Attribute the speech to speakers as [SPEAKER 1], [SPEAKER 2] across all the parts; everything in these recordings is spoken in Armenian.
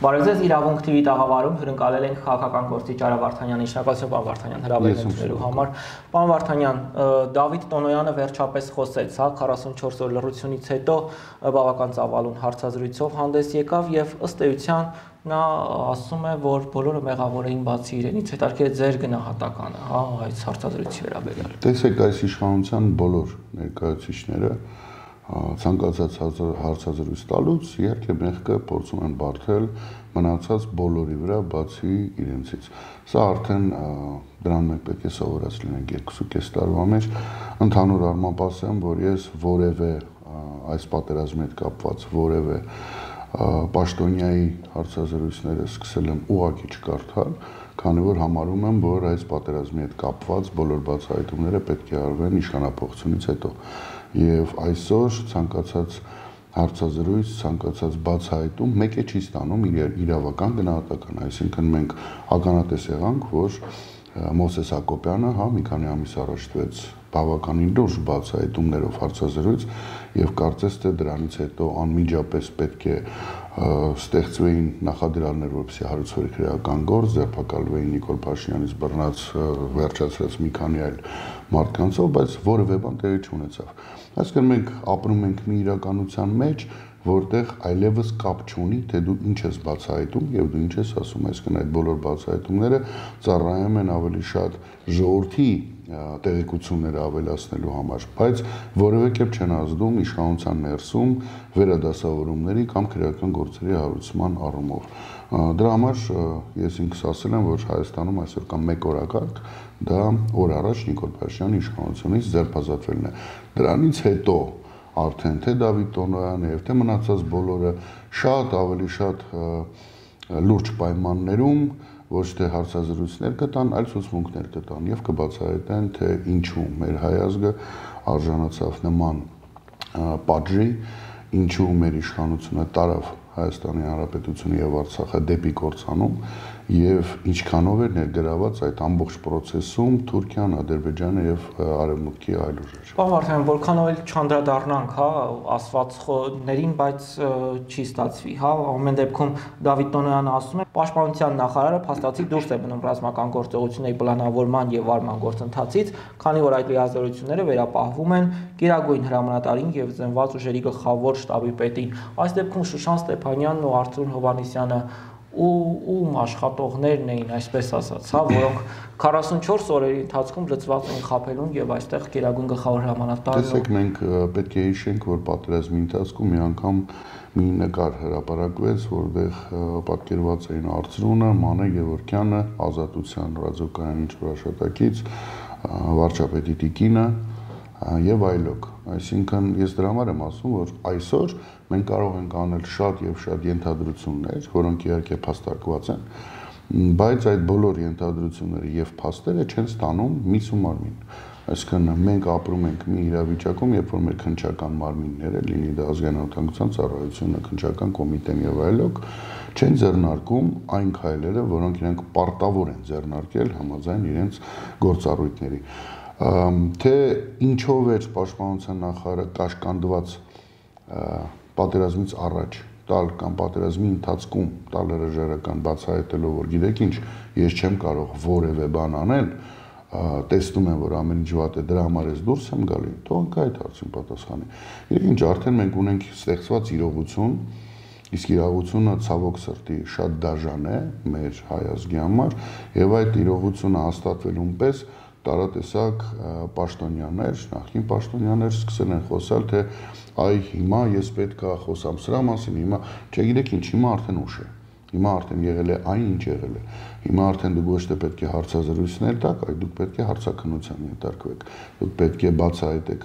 [SPEAKER 1] Բարև ձեզ, իրավունք TV տաղավարում հյուրընկալել ենք քաղաքական գործիչ Արա Վարդանյանին, շնորհակալություն պարոն Վարդանյան հրավերն ընդունելու համար։ Պարոն Վարդանյան, Դավիթ Տոնոյանը վերջապես խոսեց, 44 օր լռությունից հետո բավական ծավալուն հարցազրույցով հանդես եկավ եւ ըստ էության նա ասում է, որ բոլորը մեղավոր էին բացի իրենից, հետաքրքիր է ձեր գնահատականը, այս հարցազրույցի վերաբերյալ։
[SPEAKER 2] Տեսեք, այս իշխանության բոլոր ներկայացուցիչները ցանկացած հարցազրույց տալուց իհարկե մեղքը փորձում են բարթել մնացած բոլորի վրա բացի իրենցից։ Սա արդեն դրան մենք պետք է սովորած լինենք 2.5 տարվա մեջ։ Ընդհանուր առմամբ ասեմ, որ ես որևէ այս պատերազմի հետ կապված որևէ պաշտոնյայի հարցազրույցները սկսել եմ ուղղակի չկարդալ, քանի որ համարում եմ, որ այս պատերազմի հետ կապված բոլոր բացահայտումները պետք է արվեն իշխանափոխությունից հետո։ Եվ այսօր ցանկացած հարցազրույց, ցանկացած բացահայտում մեկ է չի ստանում իրավական գնահատական, այսինքն մենք ականատես եղանք, որ Մովսես Հակոբյանը մի քանի ամիս առաջ տվեց բավականին լուրջ բացահայտումներով հարցազրույց եւ կարծես թե դրանից հետո անմիջապես պետք է ստեղծվեին նախադրյալներ, որպեսզի հարուցվեր քրեական գործ, ձերբակալվեին Նիկոլ Փաշինյանից բռնած վերջացրած մի քանի այլ մարդկանցով, բայց որևէ բան տեղի չունեցավ։ Այսինքն մենք ապրում ենք մի իրականության մեջ, որտեղ այլևս կապ չունի, թե դու ինչ ես բացահայտում եւ դու ինչ ես ասում, այսինքն այդ բոլոր բացահայտումները ծառայում են ավելի շատ ժողովրդի տեղեկությունները ավելացնելու համար, բայց որևէ կերպ չեն ազդում իշխանության ներսում վերադասավորումների կամ քրեական գործերի հարուցման առումով։ Դրա համար ես ինքս ասել եմ, որ Հայաստանում այսօր կա մեկ օրակարգ, դա օր առաջ Նիկոլ Փաշինյանի իշխանությունից ձերբազատվելն է։ Դրանից հետո արդեն թե Դավիթ Տոնոյանը եւ թե մնացած բոլորը շատ ավելի շատ լուրջ պայմաններում ոչ թե հարցազրույցներ կտան, այլ ցուցմունքներ կտան եւ կբացահայտեն, թե ինչու մեր հայ ազգը արժանացավ նման պատժի, ինչու մեր իշխանությունը տարավ Հայաստանի Հանրապետությունը եւ Արցախը դեպի կործանում եւ ինչքանով էր ներգրաված այդ ամբողջ process-ում Թուրքիան, Ադրբեջանը եւ Արևմուտքի այլ ուժեր։
[SPEAKER 1] Պարոն Վարդանյան, որքան էլ չանդրադառնանք, ասվածներին, բայց չի ստացվի, ամեն դեպքում Դավիթ Տոնոյանը ասում է, Պաշտպանության նախարարը փաստացի դուրս է մնում ռազմական գործողությունների պլանավորման եւ վարման գործընթացից, քանի որ այդ լիազորությունները վերապահվում են Գերագույն հրամանատարին եւ զինված ուժերի գլխավոր շտաբի պետին։ Այս դեպքում Շուշան Ստեփանյանն ու Արթուր Հովհաննիսյանը ում աշխատողներն էին, այսպես ասած, որոնք 44 օրերի ընթացքում լծված էին խաբելուն եւ այստեղ Գերագույն գլխավոր հրամանատարը։
[SPEAKER 2] Տեսեք, մենք պետք է հիշենք, որ պատերազմի ընթացքում մի անգամ մի նկար հրապարակվեց, որտեղ պատկերված էին Արծրունը, Մանե Գևորգյանը, Ազատության ռադիոկայանից հրաշատակից, վարչապետի տիկինը եւ այլոք։ Այսինքն ես դրա համար եմ ասում, որ այսօր մենք կարող ենք անել շատ եւ շատ ենթադրություններ, որոնք իհարկե փաստարկված են, բայց այդ բոլոր ենթադրությունները եւ փաստերը չեն ստանում միս ու մարմին։ Այսինքն մենք ապրում ենք մի իրավիճակում, երբ որ մեր քննչական մարմինները, լինի դա ազգային անվտանգության ծառայությունը, քննչական կոմիտեն եւ այլոք, չեն ձեռնարկում այն քայլերը, որոնք իրենք պարտավոր են ձեռնարկել համաձայն իրենց գործառույթների։ Թե ինչով էր Պաշտպանության նախարարը կաշկանդված պատերազմից առաջ տալ կամ պատերազմի ընթացքում տալ հրաժարական բացահայտելով, որ գիտեք ինչ, ես չեմ կարող որևէ բան անել, տեսնում եմ, որ ամեն ինչ վատ է, դրա համար ես դուրս եմ գալի, թող այդ հարցին պատասխանի։ Գիտեք ինչ, արդեն մենք ունենք ստեղծված իրողություն, իսկ իրողությունը ցավոք սրտի շատ դաժան է մեր հայ ազգի համար, եւ այդ իրողությունը հաստատվելուն պես տարատեսակ պաշտոնյաներ, նախկին պաշտոնյաներ սկսել են խոսալ, թե այ հիմա ես պետք է խոսամ սրա մասին, հիմա չգիտեք ինչ, հիմա արդեն ուշ է։ Հիմա արդեն եղել է այն, ինչ եղել է։ Հիմա արդեն դուք ոչ թե պետք է հարցազրույցներ տաք, այլ դուք պետք է հարցաքննության ենթարկվեք։ Դուք պետք է բացահայտեք,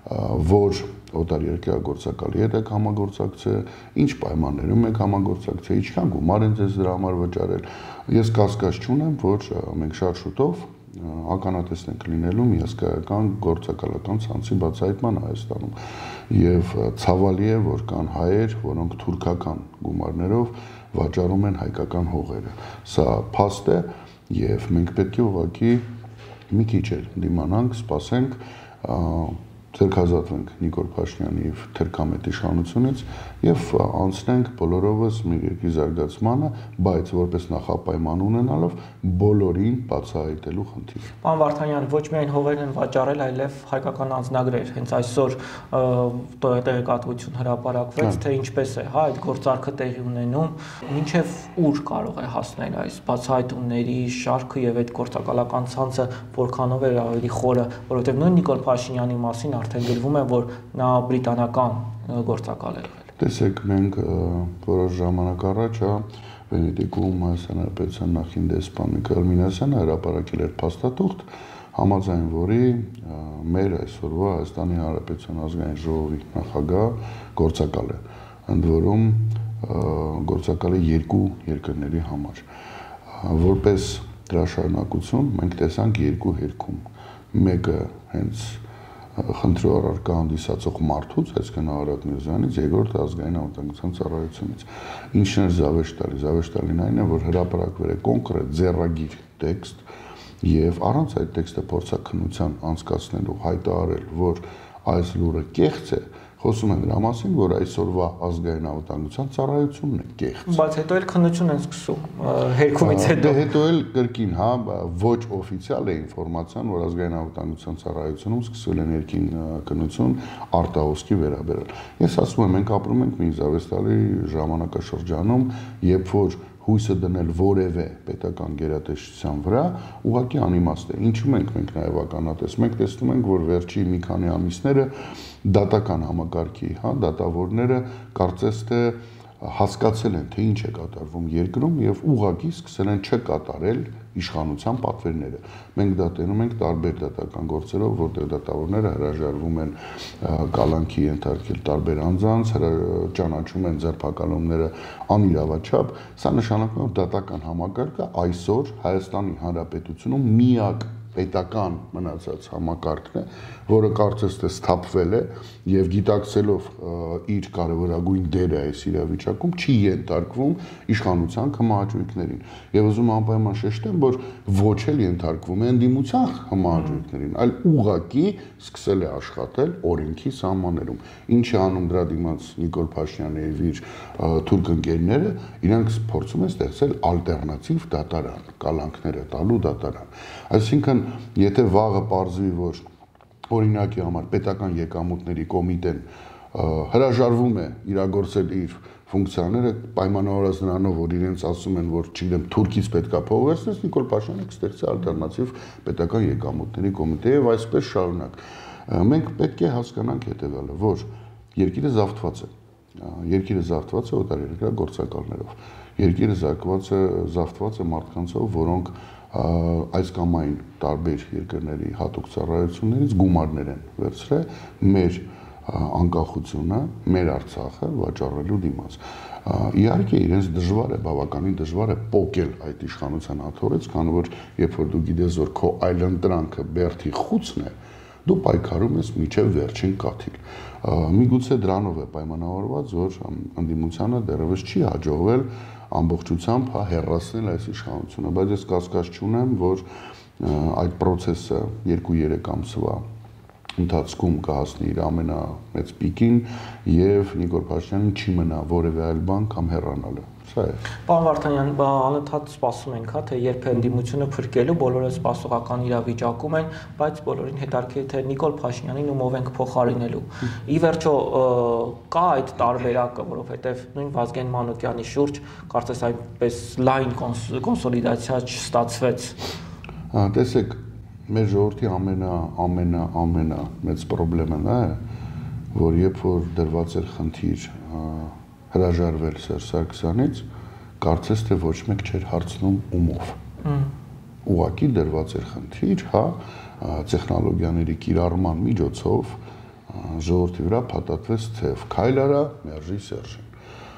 [SPEAKER 2] որ օտարերկրյա գործակալի հետ եք համագործակցել, ինչ պայմաններում եք համագործակցել, ինչքան գումար են ձեզ դրա համար վճարել։ Ես կասկած չունեմ, որ մենք շատ շուտով ականատեսն ենք լինելու մի հսկայական գործակալական ցանցի բացահայտման Հայաստանում եւ ցավալի է, որ կան հայեր, որոնք թուրքական գումարներով վաճառում են հայկական հողերը։ Սա փաստ է եւ մենք պետք է ուղղակի մի քիչ դիմանանք, սպասենք, թերքազատվենք Նիկոլ Փաշինյանի եւ թերքամետ իշխանությունից եւ անցնենք բոլորովս մեր երկրի զարգացմանը, բայց որպես նախապայման ունենալով բոլորին բացահայտելու խնդիր։
[SPEAKER 1] Պարոն Վարդանյան, ոչ միայն հողերն են վաճառել, այլև հայկական անձնագրեր։ Հենց այսօր տեղեկատվություն հրապարակվեց, թե ինչպես է, այդ գործարքը տեղի ունենում, մինչև ուր կարող է հասնել այս բացահայտումների շարքը եւ այդ գործակալական ցանցը որքանով է ավելի խորը, որովհետեւ նույն Նիկոլ Փաշինյանի մասին արդեն գրվում է, որ նա բրիտանական գործակալ է եղել։
[SPEAKER 2] Տեսեք, մենք որոշ ժամանակ առաջ Վենետիկում Հայաստանի Հանրապետության նախին դեսպան Միքայել Մինասյանը հրապարակել էր փաստաթուղթ, համաձայն որի մեր այսօրվա Հայաստանի Հանրապետության ազգային ժողովի նախագահ գործակալ է, ընդ որում գործակալ է երկու երկրների համար։ Որպես դրա շարունակություն մենք տեսանք երկու հերքում, մեկը հենց խնդրի առարկա հանդիսացող մարդուց, այսինքն Արարատ Միրզոյանից, երկրորդը ազգային անվտանգության ծառայությունից։ Ինչն էր զավեշտալի։ Զավեշտալին այն է, որ հրապարակվել է կոնկրետ ձեռագիր տեքստ եւ առանց այդ տեքստը փորձաքննության անցկացնելու հայտարարել, որ այս լուրը կեղծ է, խոսում են դրա մասին, որ այսօրվա ազգային անվտանգության ծառայությունն է կեղծ։
[SPEAKER 1] Բայց հետո էլ քննություն են սկսում հերքումից հետո։
[SPEAKER 2] Դե հետո էլ կրկին, ոչ օֆիցիալ է ինֆորմացիան, որ ազգային անվտանգության ծառայությունում սկսվել է ներքին քննություն արտահոսքի վերաբերյալ։ Ես ասում եմ, մենք ապրում ենք մի զավեստալի ժամանակաշրջանում, երբ որ հույսը դնել որևէ պետական գերատեսչության վրա ուղղակի անիմաստ է։ Ինչու մենք նաև ականատես։ Մենք տեսնում ենք, որ վերջի մի քանի ամիսները դատական համակարգի, դատավորները կարծես թե հասկացել են, թե ինչ է կատարվում երկրում եւ ուղղակի սկսել են չկատարել իշխանության պատվերները։ Մենք դա տենում ենք տարբեր դատական գործերով, որտեղ դատավորները հրաժարվում են կալանքի ենթարկել տարբեր անձանց, ճանաչում են ձերբակալումները անիրավաչափ։ Սա նշանակում է, որ դատական համակարգը այսօր Հայաստանի Հանրապետությունում միակ պետական մնացած համակարգն է, որը կարծես թե սթափվել է եւ գիտակցելով իր կարևորագույն դերը այս իրավիճակում չի ենթարկվում իշխանության հմահաճույքներին։ Եվ ուզում անպայման շեշտեմ, որ ոչ էլ ենթարկվում է ընդդիմության հմահաճույքներին, այլ ուղղակի սկսել է աշխատել օրենքի սահմաններում։ Ինչ է անում դրա դիմաց Նիկոլ Փաշինյանը եւ իր թուրք ընկերները, իրանք փորձում են ստեղծել ալտերնատիվ դատարան, կալանքները տալու դատարան։ Այսինքն, եթե վաղը պարզվի, որ օրինակի համար պետական եկամուտների կոմիտեն հրաժարվում է իրագործել իր ֆունկցիաները, պայմանավորված նրանով, որ իրենց ասում են, որ չգիտեմ, Թուրքից պետքա փող վերցնես, Նիկոլ Փաշինյանը կստեղծի ալտերնատիվ պետական եկամուտների կոմիտե եւ այսպես շարունակ։ Մենք պետք է հասկանանք հետեւյալը, որ երկիրը զավթված է։ Երկիրը զավթված է օտարերկրյա գործակալներով։ Երկիրը զավթված է մարդկանցով, որոնք այս կամ այն տարբեր երկրների հատուկ ծառայություններից գումարներ են վերցրել մեր անկախությունը, մեր Արցախը վաճառելու դիմաց։ Իհարկե իրենց դժվար է, բավականին դժվար է պոկել այդ իշխանության հաթորից, քանի որ երբ որ դու գիտես, որ քո այլընտրանքը բերդի խուցն է, դու պայքարում ես մինչև վերջին կաթիլ։ Միգուցե դրանով է պայմանավորված, որ ընդդիմությանը դեռևս չի հաջողվել ամբողջությամբ հեռացնել այս իշխանությունը, բայց ես կասկած չունեմ, որ այդ process-ը 2-3 ամսվա ընթացքում կհասնի իր ամենամեծ պիկին եւ Նիկոլ Փաշինյանին չի մնա որևէ այլ բան կամ հեռանալը։ Սա է։
[SPEAKER 1] Պարոն Վարդանյան, անընդհատ սպասում ենք, թե երբ է ընդդիմությունը փրկելու, բոլորը սպասողական իրավիճակում են, բայց բոլորին հետաքրքիր թե Նիկոլ Փաշինյանին ումով ենք փոխարինելու։ Ի վերջո կա այդ տարբերակը, որովհետեւ նույն Վազգեն Մանուկյանի շուրջ կարծես այնպես լայն կոնսոլիդացիա չստացվեց։
[SPEAKER 2] Տեսեք, մեր ժողովրդի ամենա մեծ խնդիրը նա է, որ երբ որ դրված էր խնդիր հրաժարվել Սերժ Սարգսյանից, կարծես թե ոչ մեկ չէր հարցնում ումով։ Ուղղակի դրված էր խնդիր, տեխնոլոգիաների կիրառման միջոցով ժողովրդի վրա փաթաթվեց թեև քայլ արա, մերժի Սերժին։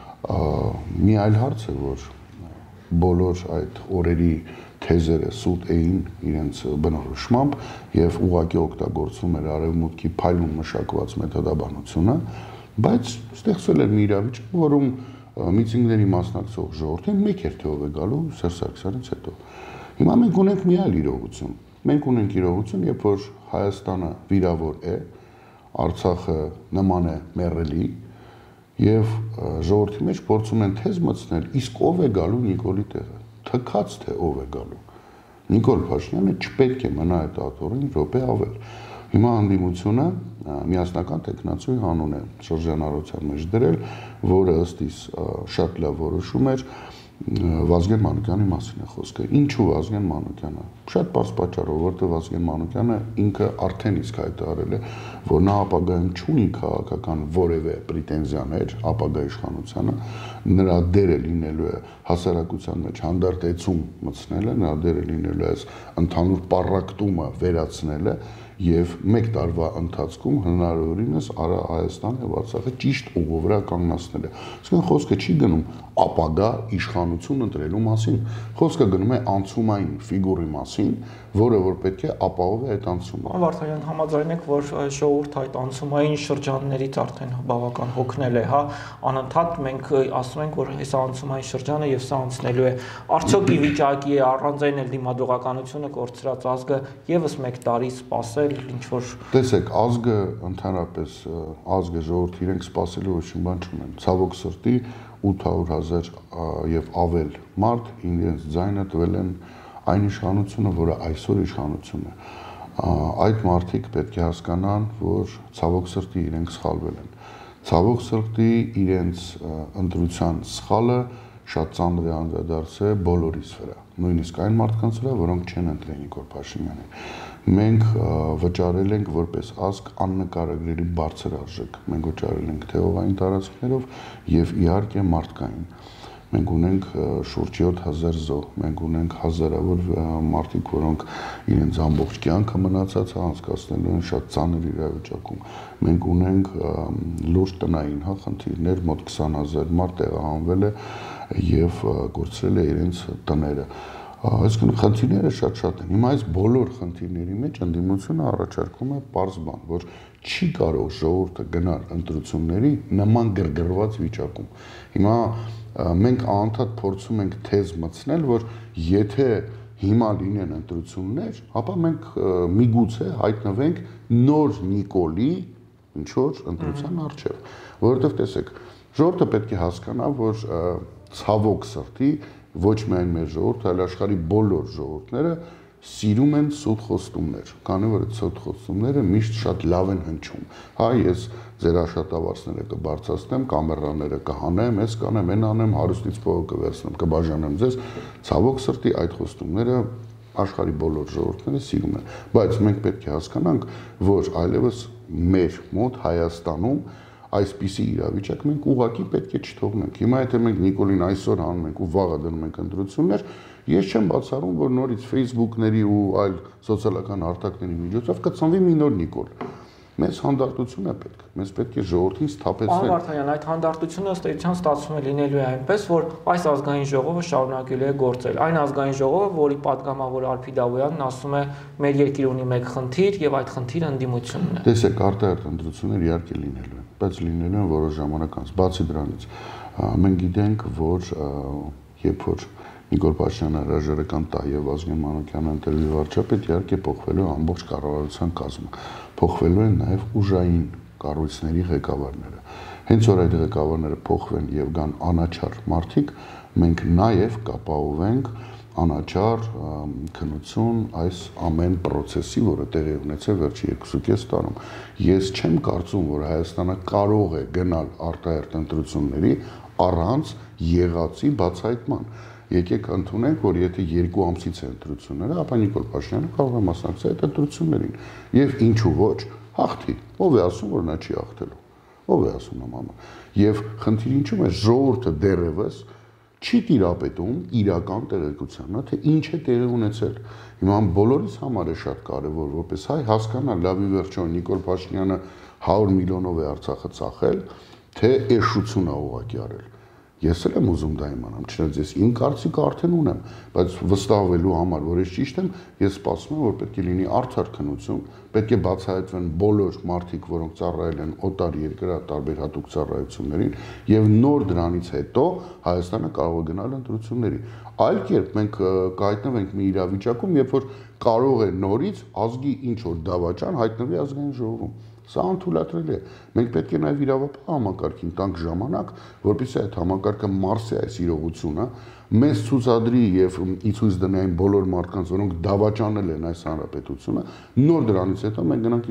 [SPEAKER 2] Մի այլ հարց է, որ բոլոր այդ օրերի թեզերը սուտ էին իրենց բնորոշմամբ եւ ուղղակի օգտագործում էր արևմուտքի փայլուն մշակված մեթոդաբանությունը, բայց ստեղծվել էր մի իրավիճակ, որում միթինգների մասնակցող ժողովրդին մեկ էր թե ով է գալու Սերժ Սարգսյանից հետո։ Հիմա մենք ունենք մի այլ իրողություն։ Մենք ունենք իրողություն, երբ որ Հայաստանը վիրավոր է, Արցախը նման է մեռելի Եվ ժողովրդի մեջ փորձում են թեզ մտցնել, իսկ ով է գալու Նիկոլի տեղը։ Թքած թե ով է գալու։ Նիկոլ Փաշինյանը չպետք է մնա այդ աթոռին րոպե ավել։ Հիմա հանդիմությունը միասնական տեխնացուի հանուն է շրջանառության մեջ դրել, որը ըստ իս շատ լավ որոշում էր Վազգեն Մանուկյանի մասին է խոսքը։ Ինչու Վազգեն Մանուկյանը։ Շատ բարձ պատճառով, որտեղ Վազգեն Մանուկյանը ինքը արդեն իսկ հայտարարել է, որ նա ապագայում չունի քաղաքական որևէ պրետենզիաներ ապագա իշխանությանը, նրա դերը լինելու է հասարակության մեջ հանդարտեցում մտցնելը, նրա դերը լինելու է ընդհանուր պառակտումը վերացնելը եւ մեկ տարվա ընթացքում հնարավորինս արա Հայաստանը եւ Արցախը ճիշտ ուղու վրա կանգնացնել է։ Այսինքն խոսքը չի գնում ապագա իշխանություն ընտրելու մասին, խոսքը գնում է անցումային ֆիգուրի մասին, որը որ պետք է ապահովի այդ անցումը։
[SPEAKER 1] Վարդանյան, համաձայն եք, որ ժողովուրդը այդ անցումային շրջաններից արդեն բավական հոգնել է, հա, անընդհատ մենք ասում ենք, որ այս անցումային շրջանը եւ սա անցնելու է։ Արդյոք ի վիճակի է առանձնել դիմադրողականությունը կորցրած ազգը եւս 1 տարի սպասել, ինչ որ
[SPEAKER 2] Տեսեք, ազգը ընդհանրապես ազգը ժողովուրդը իրենք սպասելու ոչ մի բան չունեն։ Ցավոք սրտի 800,000 եւ ավել մարդ իրենց ձայնը տվել են այն իշխանությունը, որը այսօր իշխանություն է։ Այդ մարդիկ պետք է հասկանան, որ ցավոք սրտի իրենք սխալվել են։ Ցավոք սրտի իրենց ընտրության սխալը շատ ծանր է անդրադարձել բոլորիս վրա, նույնիսկ այն մարդկանց վրա, որոնք չեն ընտրել Նիկոլ Փաշինյանին։ Մենք վճարել ենք որպես ազգ աննկարագրելի բարձր արժեք։ Մենք վճարել ենք թե հողային տարածքներով եւ իհարկե մարդկային։ Մենք ունենք շուրջ 7000 զոհ, մենք ունենք հազարավոր մարդիկ, որոնք իրենց ամբողջ կյանքը մնացածը անցկացնելու են շատ ծանր իրավիճակում։ Մենք ունենք լուրջ տնային խնդիրներ, մոտ 20,000 մարդ տեղահանվել է եւ կորցրել է իրենց տները։ Այսինքն խնդիրները շատ են։ Հիմա այս բոլոր խնդիրների մեջ ընդդիմությունը առաջարկում է պարզ բան, որ չի կարող ժողովուրդը գնալ ընտրությունների նման գրգռված վիճակում։ Հիմա մենք անընդհատ փորձում ենք թեզ մտցնել, որ եթե հիմա լինեն ընտրություններ, ապա մենք միգուցե հայտնվենք նոր Նիկոլի ինչ որ ընտրության առջև, որովհետև տեսեք, ժողովուրդը պետք է հասկանա, որ ցավոք սրտի ոչ միայն մեր ժողովուրդը, այլ աշխարհի բոլոր ժողովուրդները սիրում են սուտ խոստումներ, քանի որ այդ սուտ խոստումները միշտ շատ լավ են հնչում։ Հա, ես ձեր աշատավարձները կբարձրացնեմ, կամերաները կհանեմ, ես կանեմ, այն անեմ, հարուստից փողը կվերցնեմ, կբաժանեմ ձեզ։ Ցավոք սրտի այդ խոստումները աշխարհի բոլոր ժողովուրդները սիրում են, բայց մենք պետք է հասկանանք, որ այլևս մեր մոտ Հայաստանում այսպիսի իրավիճակ մենք ուղղակի պետք է չթողնենք։ Հիմա եթե մենք Նիկոլին այսօր հանում ենք ու վաղը դնում ենք ընտրություններ, ես չեմ բացառում, որ նորից Facebook-ների ու այլ սոցիալական հարթակների միջոցով կծնվի մի նոր Նիկոլ։ Մեզ հանդարտություն է պետք։ Մեզ պետք է ժողովրդին սթափեցնել։
[SPEAKER 1] Պարոն Վարդանյան, այդ հանդարտությունը ըստ էության ստացվում է լինելու է այնպես, որ այս ազգային ժողովը շարունակելու է գործել։ Այն ազգային ժողովը, որի падգամավոր Ալփի Դավոյանն ասում է, մեր երկիրը ունի մեկ խնդիր եւ այդ խնդիրը ընդդիմությունն է։
[SPEAKER 2] Տեսեք, արտահայտ ընտրություններ իհարկե լինելու են, բայց լինելու են որոշ ժամանակ անց։ Բացի դրանից, մենք գիտենք, որ երբ որ Նիկոլ Փաշինյանը հրաժարական տա եւ Վազգեն Մանուկյանը ընտրվի վարչապետ, իհարկե փոխվելու է ամբողջ կառավարության կազմը, փոխվելու են նաեւ ուժային կառույցների ղեկավարները։ Հենց որ այդ ղեկավարները փոխվեն եւ գան անաչառ մարդիկ, մենք նաեւ կապահովենք անաչառ քննություն այս ամեն process-ի, որը տեղի ունեցել վերջի 2.5 տարում։ Ես չեմ կարծում, որ Հայաստանը կարող է գնալ արտահերթ ընտրությունների առանց եղածի բացահայտման։ Եկեք ընդունենք, որ եթե 2 ամսից է ընտրությունները, ապա Նիկոլ Փաշինյանը կարող է մասնակցել այդ ընտրություններին։ Եվ ինչու ոչ, հաղթի։ Ով է ասում, որ նա չի հաղթելու։ Ով է ասում նամանը։ Եվ խնդիրը ինչու՞ է, ժողովուրդը դեռևս չի տիրապետում իրական տեղեկությանը, թե ինչ է տեղի ունեցել։ Հիմա բոլորիս համար է շատ կարևոր, որպես հայ հասկանալ լավի վերջո Նիկոլ Փաշինյանը 100 միլիոնով է Արցախը ծախել, թե էշություն է ուղղակի արել։ Ես էլ եմ ուզում դա իմանամ, չնայած ես իմ կարծիքը արդեն ունեմ, բայց վստահվելու համար, որ ես ճիշտ եմ, ես սպասում եմ, որ պետք է լինի արդար քննություն, պետք է բացահայտվեն բոլոր մարդիկ, որոնք ծառայել են օտար երկրա տարբեր հատուկ ծառայություններին, եւ նոր դրանից հետո Հայաստանը կարող է գնալ ընտրությունների։ Այլ կերպ մենք կհայտնվենք մի իրավիճակում, երբ որ կարող է նորից ազգի ինչ որ դավաճան հայտնվի ազգային ժողովում։ Սա անթույլատրելի է։ Մենք պետք է նաև իրավապահ համակարգին տանք ժամանակ, որպեսզի այդ համակարգը մարսի այս իրողությունը, մեզ ցուցադրի եւ ի ցույց դնի այն բոլոր մարդկանց, որոնք դավաճանել են այս հանրապետությունը, նոր դրանից հետո մենք գնանք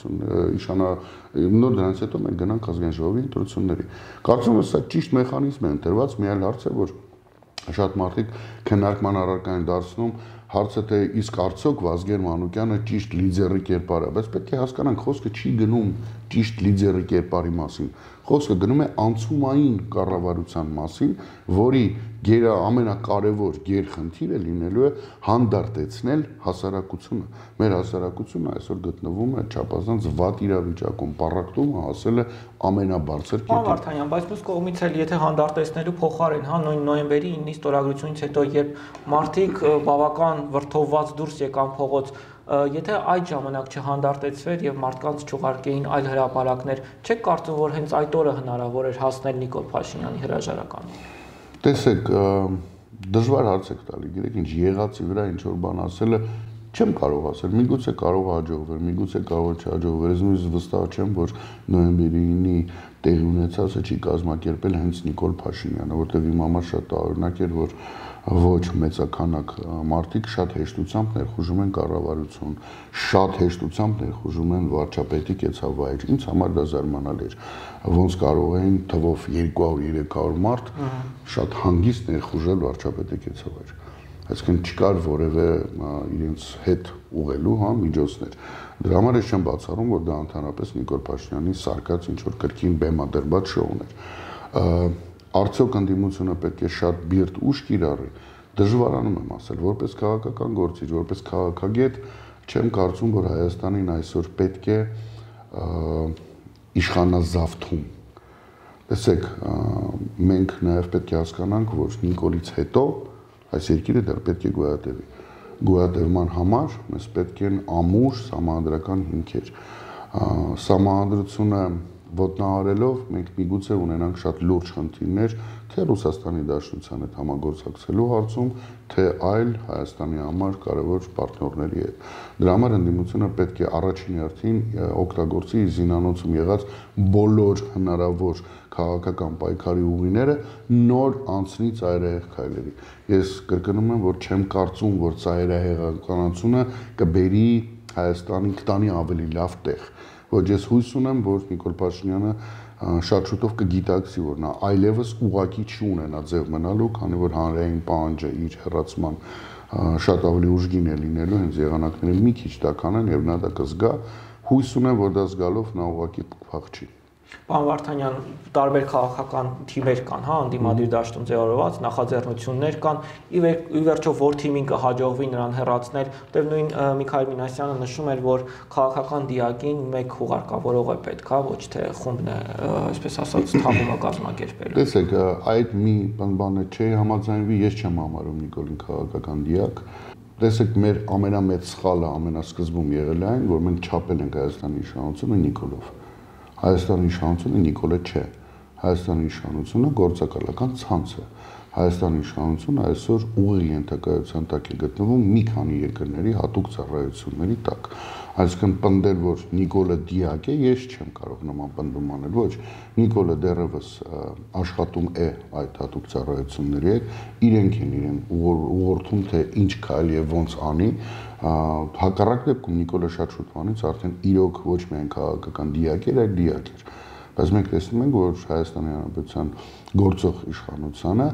[SPEAKER 2] նոր դրանից հետո մենք գնանք ազգային ժողովի ընտրությունների։ Կարծում եմ, սա ճիշտ մեխանիզմ է ընտրված, մի այլ հարց է, որ շատ մարդիկ քննարկման առարկա են դարձնում հարցը թե իսկ արդյոք Վազգեն Մանուկյանը ճիշտ լիդերի կերպար է, բայց պետք է հասկանանք, խոսքը չի գնում ճիշտ լիդերի կերպարի մասին։ Խոսքը գնում է անցումային կառավարության մասին, որի ամենակարևոր գերխնդիրը լինելու է հանդարտեցնել հասարակությունը։ Մեր հասարակությունը այսօր գտնվում է չափազանց վատ իրավիճակում, պառակտումը հասել է ամենաբարձր կետին։
[SPEAKER 1] Պարոն Վարդանյան, բայց մյուս կողմից էլ եթե հանդարտեցնելու փոխարեն, նույն նոյեմբերի 9-ի ստորագրությունից հետո, երբ մարդիկ բավական վրդովված դուրս եկան փողոց, եթե այդ ժամանակ չհանդարտեցվեր եւ մարդկանց չուղարկեին այլ հրապարակներ, չեք կարծում, որ հենց այդ օրը հնարավոր էր հասնել Նիկոլ Փաշինյանի հրաժարականին։
[SPEAKER 2] Տեսեք, դժվար հարց եք տալի, գիտեք ինչ եղածի վրա ինչ որ բան ասելը չեմ կարող ասել, միգուցե կարող հաջողվեր, միգուցե կարող չհաջողվեր, ես նույնիսկ վստահ չեմ, որ նոյեմբերի 9-ի տեղի ունեցածը չի կազմակերպել հենց Նիկոլ Փաշինյանը, որտեղ իմ համար շատ տարօրինակ էր, որ ոչ մեծականակ մարդիկ շատ հեշտությամբ ներխուժում են կառավարություն, շատ հեշտությամբ ներխուժում են վարչապետի կեցավայր։ Ինձ համար դա զարմանալի էր, ոնց կարող էին թվով 200-300 մարդ շատ հանգիստ ներխուժել վարչապետի կեցավայր։ Այսինքն չկար որևէ իրենց հետ ուղղելու միջոցներ։ Դրա համար ես չեմ բացառում, որ դա ընդհանրապես Նիկոլ Փաշինյանի սարկած ինչ-որ կրկին բեմադրված շոուն էր։ Արդյոք ընդդիմությունը պետք է շատ բիրտ ուշ կիրառի, դժվարանում եմ ասել, որպես քաղաքական գործիչ, որպես քաղաքագետ, չեմ կարծում, որ Հայաստանին այսօր պետք է իշխանազավթում։ Տեսեք, մենք նաև պետք է հասկանանք, որ Նիկոլից հետո այս երկիրը դեռ պետք է գոյատևի։ Գոյատևման համար մեզ պետք են ամուր սահմանադրական հիմքեր։ Սահմանադրությունը ոտնահարելով մենք միգուցե ունենանք շատ լուրջ խնդիրներ թե Ռուսաստանի Դաշնության հետ համագործակցելու հարցում, թե այլ Հայաստանի համար կարևոր պարտներների հետ։ Դրա համար ընդդիմությունը պետք է առաջին հերթին օգտագործի զինանոցում եղած բոլոր հնարավոր քաղաքական պայքարի ուղիները նոր անցնի ծայրահեղ քայլերի։ Ես կրկնում եմ, որ չեմ կարծում, որ ծայրահեղականությունը կբերի Հայաստանին կտանի ավելի լավ տեղ։ Ոչ ես հույս ունեմ, որ Նիկոլ Փաշինյանը շատ շուտով կգիտակցի, որ նա այլևս ուղղակի չի ունենա ձև մնալու, քանի որ հանրային պահանջը իր հեռացման շատ ավելի ուժգին է լինելու, հենց եղանակները մի քիչ տաքան են եւ նա դա կզգա։ Հույս ունեմ, որ դա զգալով նա ուղղակի կփախչի։
[SPEAKER 1] Պարոն Վարդանյան, տարբեր քաղաքական թիմեր կան, ընդդիմադիր դաշտում ձևավորված նախաձեռնություններ կան, ի վերջո որ թիմին կհաջողվի նրան հեռացնել, որտեղ նույն Միքայել Մինասյանը նշում էր, որ քաղաքական դիակին մեկ հուղարկավորող է պետք, ոչ թե խումբն է, այսպես ասած, թաղումը կազմակերպելու։
[SPEAKER 2] Տեսեք, այդ մի բանը չի համաձայնվի, ես չեմ համարում Նիկոլին քաղաքական դիակ։ Տեսեք, մեր ամենամեծ սխալը ամենասկզբում եղել է այն, որ մենք չափել ենք Հայաստանի իշխանությունը Նիկոլով։ Հայաստանի իշխանությունը Նիկոլը չէ։ Հայաստանի իշխանությունը գործակալական ցանց է։ Հայաստանի իշխանությունը այսօր ուղիղ ենթակայության տակ է գտնվում մի քանի երկրների հատուկ ծառայությունների տակ։ Այսինքն պնդել, որ Նիկոլը դիակ է, ես չեմ կարող նման պնդում անել, ոչ։ Նիկոլը դեռևս աշխատում է այդ հատուկ ծառայությունների հետ, իրենք են իրեն ուղղորդում, թե ինչ կարելի է ոնց անի։ Հակառակ դեպքում Նիկոլը շատ շուտվանից արդեն իրոք ոչ միայն քաղաքական դիակ էր, այլ դիակ էր։ Բայց մենք տեսնում ենք, որ Հայաստանի Հանրապետության գործող իշխանությունը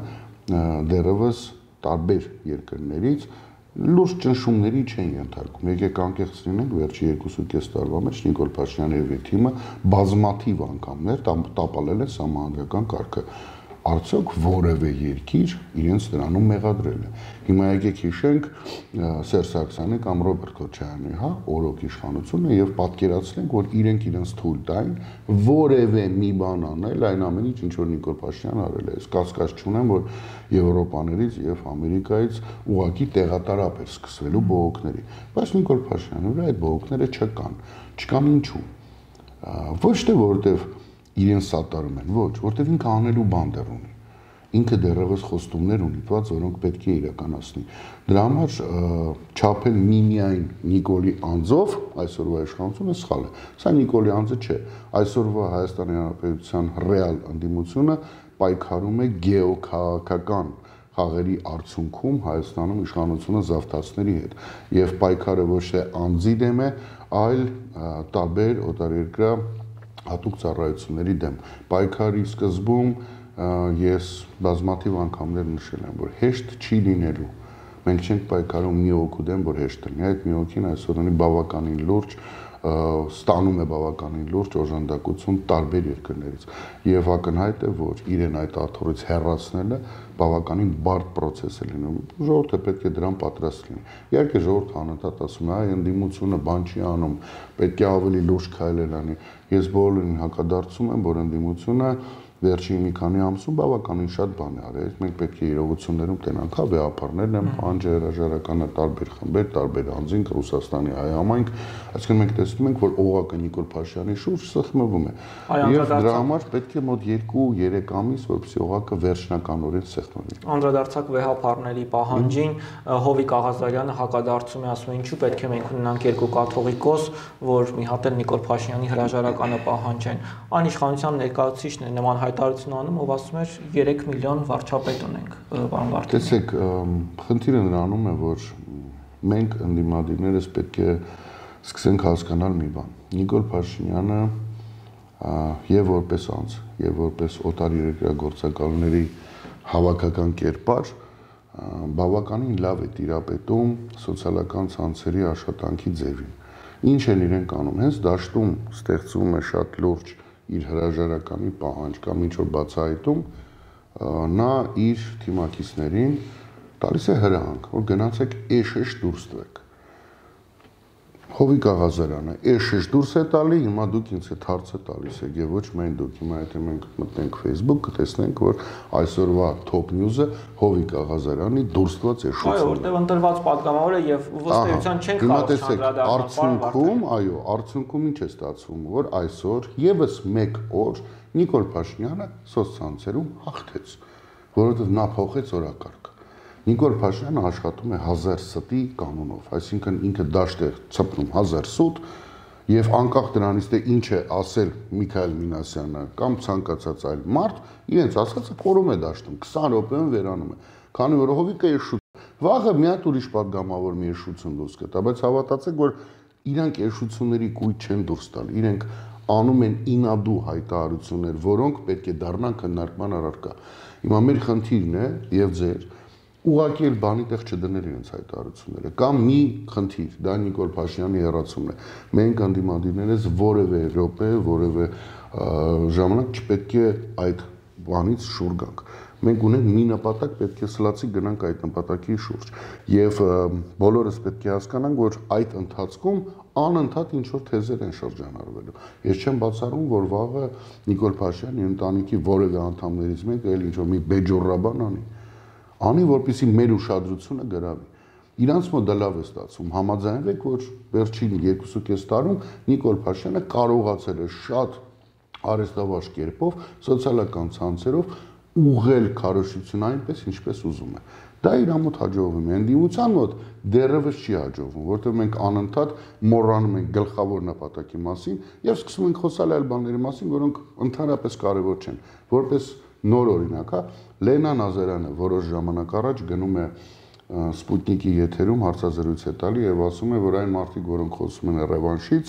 [SPEAKER 2] դեռևս տարբեր երկրներից լուրջ ճնշումների չեն ենթարկում։ Եկեք անկեղծ լինենք, վերջի 2.5 տարվա մեջ Նիկոլ Փաշինյանի եւ իր թիմը բազմաթիվ անգամներ տապալել է սահմանադրական կարգը։ Արդյոք որևէ երկիր իրենց դրանում մեղադրել է։ Հիմա եկեք հիշենք Սերժ Սարգսյանի կամ Ռոբերտ Քոչարյանի, օրոք իշխանությունը եւ պատկերացնենք, որ իրենք իրենց թույլ տային որևէ մի բան անել, այն ամենից, ինչ որ Նիկոլ Փաշինյանը արել է։ Ես կասկած չունեմ, որ Եվրոպաներից եւ Ամերիկայից ուղակի տեղատարապ էր սկսվելու բողոքների։ Բայց Նիկոլ Փաշինյանի վրա այդ բողոքները չկան ինչու։ Ոչ թե որովհետեւ իրեն սատարում են, ոչ, որտեղ ինքը անելու բան դեռ ունի։ ինքը դեռևս խոստումներ ունի, որոնք պետք է իրականացնի։ Դրա համար չափել միմիայն Նիկոլի անձով այսօրվա իշխանությունը սխալ է։ Սա Նիկոլի անձը չէ։ Այսօրվա Հայաստանի Հանրապետության ռեալ ընդդիմությունը պայքարում է գեոքաղաքական խաղերի արդյունքում Հայաստանում իշխանությունը զավթացների հետ եւ պայքարը ոչ թե անձի դեմ է, այլ տարբեր օտարերկրյա հատուկ ծառայությունների դեմ։ Պայքարի սկզբում ես բազմաթիվ անգամներ նշել եմ, որ հեշտ չի լինելու։ Մենք չենք պայքարում մի օգու դեմ, որ հեշտ լինի, այդ մի օգին այսօր ունի բավականին լուրջ ստանում է բավականին լուրջ օժանդակություն տարբեր երկրներից եւ ակնհայտ է որ իրեն այդ աթոռից հեռացնելը բավականին բարդ process է լինում ժողովուրդը պետք է դրան պատրաստ լինի իհարկե ժողովուրդը անընդհատ ասում է այ ընդդիմությունը բան չի անում պետք է ավելի լուրջ քայլեր անի ես բոլորին հակադարձում եմ որ ընդդիմությունը վերջին մի քանի ամսում բավականին շատ բան է արել մենք պետք է իրողություններում տենանք հավեհապարներն են պանջը հրաժարականը տարբեր խմբեր տարբեր անձինք Ռուսաստանի հայ համայնք այսինքն մենք տեսնում ենք որ օղակը Նիկոլ Փաշինյանի շուրջ սխմվում է եւ դրա համար պետք է մոտ 2-3 ամիս որպեսզի օղակը վերջնականորեն սխմվի
[SPEAKER 1] անդրադարձակ վեհապարների պահանջին Հովիկ Աղազարյանը հակադարձում է ասում ինչու պետք է մենք ունենանք երկու կաթողիկոս որ մի հատ էլ Նիկոլ Փաշինյանի հրաժարականը պահանջեն այն իշխանության ներկայացուցիչն է նման հայտարարություն անում ով ասում էր 3 միլիոն վարչապետ ունենք պարոն Վարդանյան
[SPEAKER 2] տեսեք խնդիրը նրանում է որ մենք ընդդիմադիրներս պետք է սկսենք հասկանալ մի բան Նիկոլ Փաշինյանը եւ որպես անձ եւ որպես օտարերկրյա գործակալների հավաքական կերպար բավականին լավ է տիրապետում սոցիալական ցանցերի աշխատանքի ձևին ինչ են իրենք անում հենց դաշտում ստեղծվում է շատ լուրջ իր հրաժարականի պահանջ կամ ինչ որ բացահայտում նա իր թիմակիցներին տալիս է հրահանգ որ գնացեք էշեշ դուրս տվեք Հովիկ Աղազարյանը էշեշ դուրս է տալի հիմա դուք ինձ հետ հարցը տալիս եք եւ ոչ միայն դուք հիմա եթե մենք մտնենք Facebook կտեսնենք որ այսօրվա top news-ը Հովիկ Աղազարյանի դուրս տված էշուց
[SPEAKER 1] այո որտեղ ընտրված падգամավորը եւ ըստ չենք
[SPEAKER 2] արդյունքում այո արդյունքում ինչ է ստացվում որ այսօր եւս մեկ օր Նիկոլ Փաշինյանը սոցցանցերում հաղթեց որովհետեւ նա փոխեց օրակարգը Նիկոլ Փաշինյանը աշխատում է 1000 ստի կանոնով, այսինքն ինքը դաշտ է ցպնում 1000 սուտ եւ անկախ դրանից թե ինչ է ասել Միքայել Մինասյանը կամ ցանկացած այլ մարդ, իրենց ասածը կորում է դաշտում 20 րոպեում վերանում է, քանի որ Հովիկը էշուց վաղը մի հատ ուրիշ падգամավոր մի էշություն դուրս կտա, բայց հավատացեք որ իրանք էշությունների կույտ չեն դուրս տալ, իրենք անում են ինադու հայտարարություններ, որոնք պետք է դառնան քննարկման առարկա։ Հիմա մեր խնդիրն է եւ ձեր ուղղակի էլ բանի տեղ չդնել իրենց հայտարարությունները կամ մի խնդիր դա Նիկոլ Փաշինյանի հեռացումն է մենք անդիմադիրներս որևէ րոպե որևէ ժամանակ չպետք է այդ բանից շուռ գանք մենք ունենք մի նպատակ պետք է սլացի գնանք այդ նպատակի շուրջ եւ բոլորս պետք է հասկանանք որ այդ ընթացքում անընդհատ ինչ որ թեզեր են շրջանառվելու ես չեմ բացառում որ վաղը Նիկոլ Փաշինյանի ընտանիքի որևէ անդամներից մեկը էլ ինչ որ մի բեջորաբան անի որպեսի մեր ուշադրությունը գրավի իրանց մոտ դա լավ է ստացվում համաձայնվեք որ վերջին 2.5 տարում Նիկոլ Փաշինյանը կարողացել է շատ արհեստավարժ կերպով սոցիալական ցանցերով ուղղել քարոզությունը այնպես ինչպես ուզում է դա իր մոտ հաջողվում է ընդդիմության մոտ դեռևս չի հաջողվում որովհետև մենք անընդհատ մոռանում ենք գլխավոր նպատակի մասին եւ սկսում ենք խոսալ այլ բաների մասին որոնք ընդհանրապես կարեւոր չեն որպես նոր օրինակ, Լենա Նազարյանը որոշ ժամանակ առաջ գնում է Սպուտնիկի եթերում հարցազրույց է տալի եւ ասում է, որ այն մարդիկ, որոնք խոսում են ռևանշից,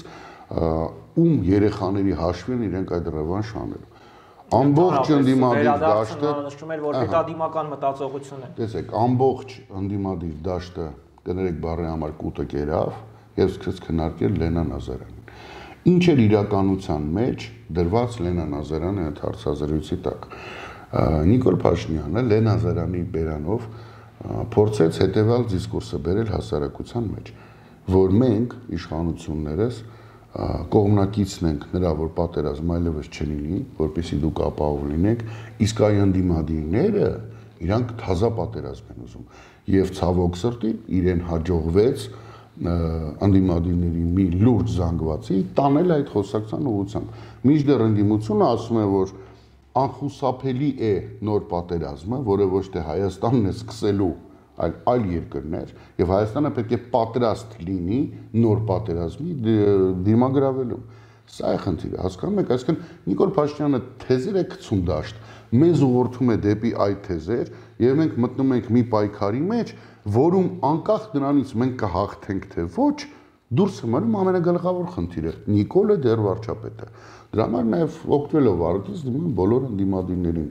[SPEAKER 2] ում երեխաների հաշվին իրենք այդ ռևանշ անելու։ Ամբողջ ընդդիմադիր դաշտը
[SPEAKER 1] նշում էր, որ հետադիմական մտածողություն է։
[SPEAKER 2] Տեսեք, ամբողջ ընդդիմադիր դաշտը կներեք բառի համար կուտը կերավ եւ սկսեց քննարկել Լենա Նազարյանին։ Ինչ էր իրականության մեջ դրված Լենա Նազարյանի այդ հարցազրույցի տակ։ Նիկոլ Փաշինյանը Լենա Նազարյանի բերանով փորձեց հետևալ դիսկուրսը բերել հասարակության մեջ, որ մենք իշխանություններս կողմնակիցն ենք նրա որ պատերազմ այլևս չլինի, որպեսզի դուք ապահով լինեք, իսկ այ ընդդիմադիրները իրանք թազա պատերազմ են ուզում եւ ցավոք սրտի իրեն հաջողվեց ընդդիմադիրների մի լուրջ զանգվածի տանել այդ խոսակցության ուղղությամբ։ Մինչդեռ ընդդիմությունը ասում է որ անխուսափելի է նոր պատերազմը, որը ոչ թե Հայաստանն է սկսելու, այլ երկրներ, եւ Հայաստանը պետք է պատրաստ լինի նոր պատերազմի դիմագրավելու։ Սա է խնդիրը, հասկանում եք, այսինքն Նիկոլ Փաշինյանը թեզեր է գցում դաշտ, մեզ ուղղորդում է դեպի այդ թեզեր, եւ մենք մտնում ենք մի պայքարի մեջ, որում անկախ դրանից մենք կհաղթենք թե ոչ, դուրս է մնում ամենագլխավոր խնդիրը՝ Նիկոլը դեռ վարչապետ է։ Դրա համար նաև օգտվելով առիթից դիմում բոլոր ընդդիմադիրներին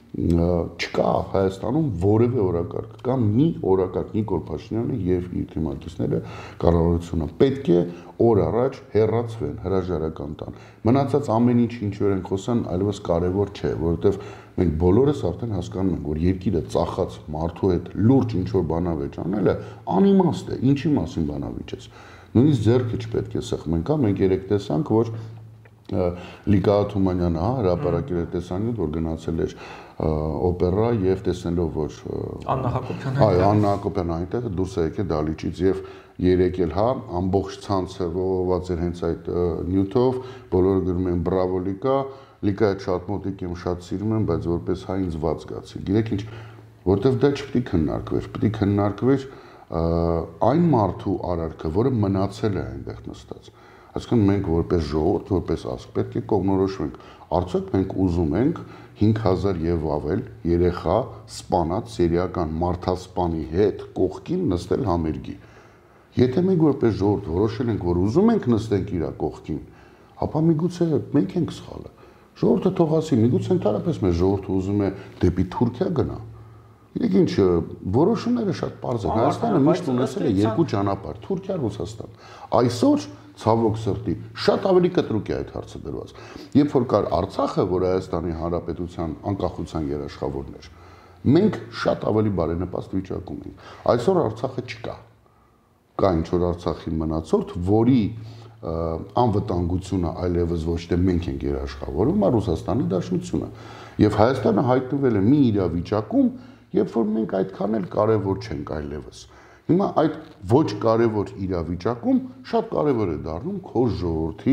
[SPEAKER 2] չկա Հայաստանում որևէ օրակարգ, կա մի օրակարգ Նիկոլ Փաշինյանը եւ իր թիմակիցները կառավարությունը պետք է օր առաջ հեռացվեն հրաժարական տան։ Մնացած ամեն ինչ որ են խոսան, այլևս կարևոր չէ, որովհետեւ մենք բոլորս արդեն հասկանում ենք, որ երկիրը ծախած մարդու հետ լուրջ ինչ որ բանավեճ անելը անիմաստ է, ինչի մասին բանավիճես։ Նույնիսկ ձեռքը չպետք է սեղմենք, մենք երեք տեսանք, որ Լիկա Թումանյանը, հրապարակել է տեսանյութ, որ գնացել էր օպերա եւ տեսնելով, որ
[SPEAKER 1] Աննա Հակոբյանը,
[SPEAKER 2] Աննա Հակոբյանը այնտեղ դուրս է եկել դալիճից եւ երեք էլ ամբողջ ցանցը ողողված էր հենց այդ նյութով, բոլորը գրում են բրավո Լիկա, Լիկայի շատ մոտիկ եմ, շատ սիրում եմ, բայց որպես հայ ինձ ված զգացի։ Գիտեք ինչ, որտեվ դա չպետք է քննարկվեր, պետք է քննարկվեր այն մարդու արարքը, որը մնացել է այնտեղ նստած։ Այսինքն մենք որպես ժողովուրդ, որպես ազգ պետք է կողմնորոշվենք, արդյոք մենք ուզում ենք 5000 եւ ավել երեխա սպանած սիրիական մարդասպանի հետ կողքին նստել համերգի։ Եթե մենք որպես ժողովուրդ որոշել ենք, որ ուզում ենք նստենք իր կողքին, ապա միգուցե մենք ենք սխալը։ Ժողովուրդը թող ասի, միգուցե ընդհանրապես մեր ժողովուրդը ուզում է դեպի Թուրքիա գնա։ Գիտեք ինչ, որոշումները շատ պարզ են։ Հայաստանը միշտ ունեցել է երկու ճանապարհ՝ Թուրքիա, Ռուսաստան։ Այսօր ցավոք սրտի շատ ավելի կտրուկ է այդ հարցը դրված։ Երբ որ կար Արցախը, որ Հայաստանի Հանրապետության անկախության երաշխավորն էր, մենք շատ ավելի բարենպաստ վիճակում ենք։ Այսօր Արցախը չկա։ Կա ինչ որ Արցախի մնացորդ, որի անվտանգությունը այլևս ոչ թե մենք ենք երաշխավորում, այլ Ռուսաստանի Դաշնությունը։ Եվ Հայաստանը հայտնվել է մի իրավիճակում, երբ որ մենք այդքան էլ կարևոր չենք այլևս։ Հիմա այդ ոչ կարևոր իրավիճակում շատ կարևոր է դառնում քո ժողովրդի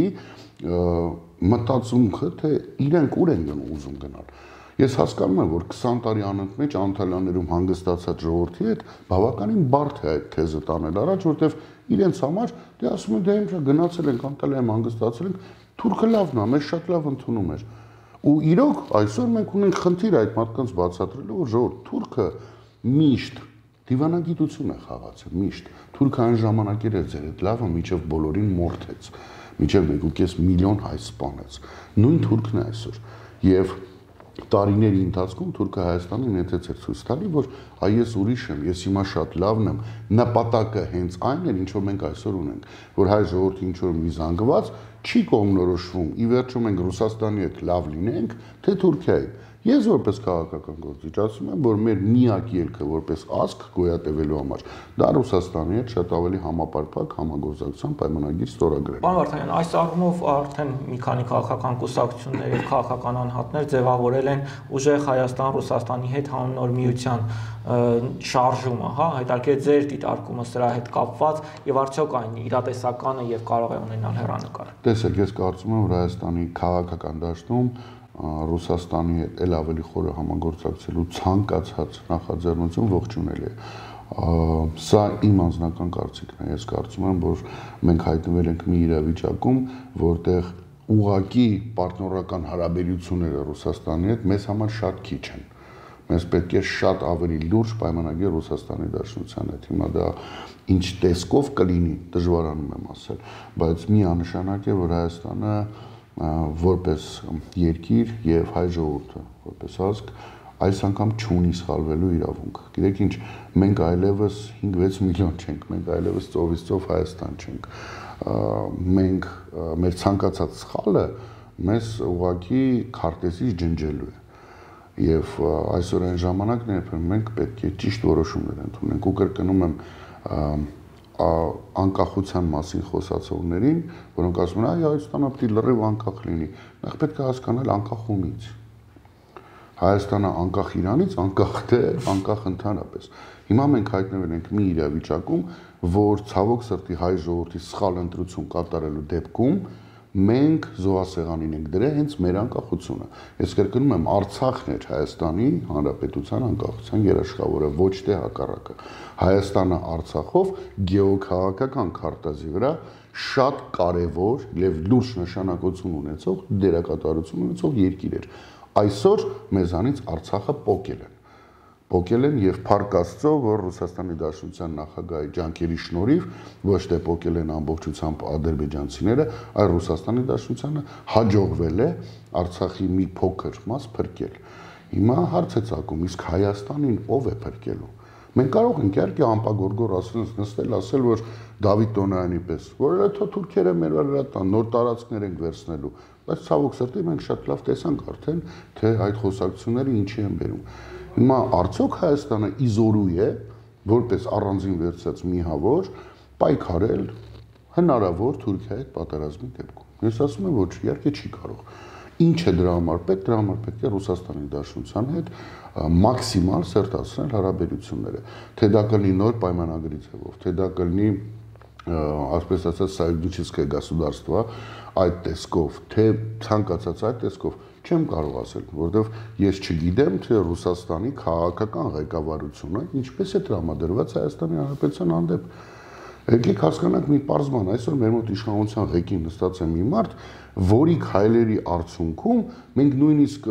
[SPEAKER 2] մտածումքը, թե իրենք ուր են ուզում գնալ։ Ես հասկանում եմ, որ 20 տարի անընդմեջ Անտալյաններում հանգստացած ժողովրդի հետ բավականին բարդ է այդ թեզը տանել առաջ, որտեվ իրենց համար դե ասում են դե ինչ գնացել ենք Անտալիայում հանգստացել ենք, թուրքը լավն է, մեզ շատ լավ ընդունում էր։ Ու իրոք այսօր մենք ունենք խնդիր այդ մարդկանց բացատրելու, որ ժողովուրդ թուրքը միշտ դիվանագիտություն է խաղացել, միշտ։ Թուրքը այն ժամանակեր էր ձեր այդ լավը միջև բոլորին մորթեց, միջև 1.5 միլիոն հայ սպանեց։ Նույն թուրքն է այսօր։ Եվ տարիների ընթացքում Թուրքը Հայաստանին նետեց էր ցույց տալի, որ այ ես ուրիշ եմ, ես հիմա շատ լավն եմ։ Նպատակը հենց այն էր, ինչ որ մենք այսօր ունենք, որ հայ ժողովրդի ինչ որ մի զանգված չի կողմնորոշվում, ի վերջո մենք Ռուսաստանի հետ լավ լինենք, թե Թուրքիայի։ Ես որպես քաղաքական գործիչ ասում եմ, որ մեր միակ ելքը որպես ազգ գոյատևելու համար դա Ռուսաստանի հետ շատ ավելի համապարփակ համագործակցության պայմանագիր ստորագրել։
[SPEAKER 1] Պարոն Վարդանյան, այս առումով արդեն մի քանի քաղաքական կուսակցություններ եւ քաղաքական անհատներ ձևավորել են ուժեղ Հայաստան-Ռուսաստանի հետ հանուն միության շարժումը, հա, հետաքրքիր ձեր դիտարկումը սրա հետ կապված եւ արդյոք այն իրատեսական է եւ կարող է ունենալ հեռանկար։
[SPEAKER 2] Տեսեք, ես կարծում եմ, որ Հայաստանի քաղաքական դաշտում Ռուսաստանի հետ էլ ավելի խորը համագործակցելու ցանկացած նախաձեռնություն ողջունելի է։ Սա իմ անձնական կարծիքն է։ Ես կարծում եմ, որ մենք հայտնվել ենք մի իրավիճակում, որտեղ ուղղակի պարտներական հարաբերությունները Ռուսաստանի հետ մեզ համար շատ քիչ են։ Մեզ պետք է շատ ավելի լուրջ պայմանագիր Ռուսաստանի Դաշնության հետ։ Հիմա դա ինչ տեսքով կլինի, դժվարանում եմ ասել, բայց միանշանակ է, որ Հայաստանը որպես երկիր եւ հայ ժողովուրդը որպես ազգ այս անգամ չունի սխալվելու իրավունք։ Գիտեք ինչ, մենք այլևս 5-6 միլիոն չենք, մենք այլևս ծովից ծով Հայաստան չենք։ Մենք մեր ցանկացած սխալը մեզ ուղղակի քարտեզից ջնջելու է։ Եվ այսօր այն ժամանակն է, երբ մենք պետք է ճիշտ որոշումներ ընդունենք։ Ու կրկնում եմ անկախության մասին խոսացողներին, որոնք ասում են, այ Հայաստանը պետք է լրիվ անկախ լինի։ Նախ պետք է հասկանալ անկախ ումից։ Հայաստանը անկախ Իրանից, անկախ թե անկախ ընդհանրապես։ Հիմա մենք հայտնվել ենք մի իրավիճակում, որ ցավոք սրտի հայ ժողովրդի սխալ ընտրություն կատարելու դեպքում մենք զոհասեղանին ենք դրել հենց մեր անկախությունը։ Ես կրկնում եմ, Արցախն էր Հայաստանի Հանրապետության անկախության երաշխավորը, ոչ թե հակառակը։ Հայաստանը Արցախով գեոքաղաքական քարտեզի վրա շատ կարևոր եւ լուրջ նշանակություն ունեցող դերակատարություն ունեցող երկիր էր։ Այսօր մեզանից Արցախը պոկել են եւ փառք Աստծո, որ Ռուսաստանի Դաշնության նախագահի ջանքերի շնորհիվ ոչ թե պոկել են ամբողջությամբ ադրբեջանցիները, այլ Ռուսաստանի Դաշնությանը հաջողվել է Արցախի մի փոքր մաս փրկել։ Հիմա հարց է ծագում, իսկ Հայաստանին ով է փրկելու։ Մենք կարող ենք իհարկե ամպագորգոր նստել, ասել, որ Դավիթ Տոնոյանի պես, որ դա թուրքերը մեր վրա տան, նոր տարածքներ ենք վերցնելու, բայց ցավոք սրտի մենք շատ լավ տեսանք արդեն, թե այդ խոսակցությունները ինչի են բերում։ Հիմա արդյոք Հայաստանը իզորու է, որպես առանձին վերցած մի հավոր, պայքարել հնարավոր Թուրքիայի հետ պատերազմի դեպքում։ Ես ասում եմ, ոչ, իհարկե չի կարող։ Ինչ է դրա համար պետք, դրա համար պետք է Ռուսաստանի Դաշնության հետ մաքսիմալ սերտացնել հարաբերությունները, թե դա կլինի նոր պայմանագրի ձևով, թե դա կլինի, այսպես ասած, союзническое государство այդ տեսքով, թե ցանկացած այդ տեսքով, չեմ կարող ասել, որովհետև ես չգիտեմ, թե Ռուսաստանի քաղաքական ղեկավարությունը ինչպես է տրամադրված Հայաստանի Հանրապետության հանդեպ։ Եկեք հասկանանք մի պարզ բան, այսօր մեր մոտ իշխանության ղեկին նստած է մի մարդ, որի քայլերի արդյունքում մենք նույնիսկ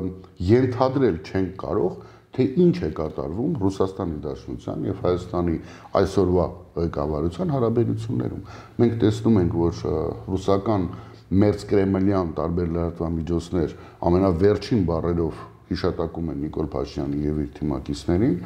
[SPEAKER 2] ենթադրել չենք կարող, թե ինչ է կատարվում Ռուսաստանի Դաշնության եւ Հայաստանի այսօրվա ղեկավարության հարաբերություններում։ Մենք տեսնում ենք, որ ռուսական մերձկրեմլյան տարբեր լրատվամիջոցներ ամենավերջին բառերով հիշատակում են Նիկոլ Փաշինյանին եւ իր թիմակիցներին,